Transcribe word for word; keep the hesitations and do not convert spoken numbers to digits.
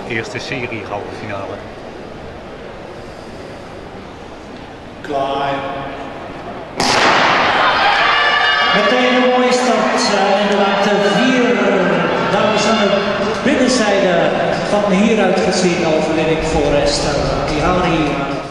eerste serie halve finale. Klaar. Meteen een mooie start. Uh, inderdaad de vier dames aan de binnenzijde van hieruit gezien overwinning voor Esther Ihari.